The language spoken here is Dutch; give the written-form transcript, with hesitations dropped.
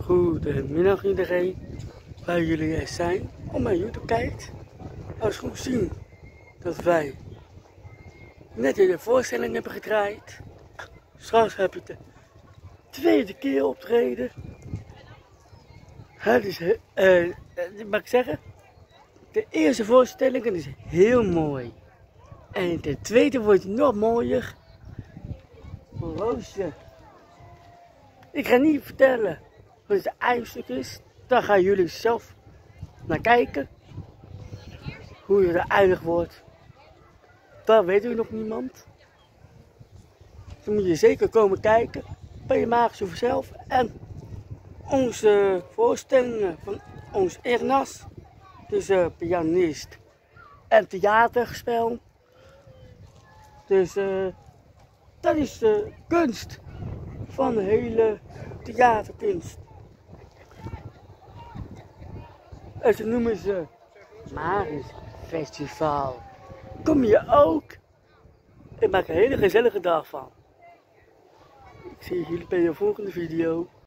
Goedemiddag iedereen, waar jullie er zijn, op mijn YouTube kijkt. Als goed zien dat wij net weer de voorstelling hebben gedraaid. Straks heb ik de tweede keer optreden. Het is, mag ik zeggen, de eerste voorstelling is heel mooi. En de tweede wordt nog mooier. Roosje. Ik ga niet vertellen wat het eindstuk is. Daar gaan jullie zelf naar kijken. Hoe je er eindig wordt. Dat weet u nog niemand. Dan moet je zeker komen kijken bij je Magische Vanzelf. En onze voorstellingen van ons Ernas. Dus pianist en theaterspel. Dus dat is de kunst van de hele theaterkunst. En ze noemen ze Magische Festival. Kom je ook? Ik maak er een hele gezellige dag van. Ik zie jullie bij de volgende video.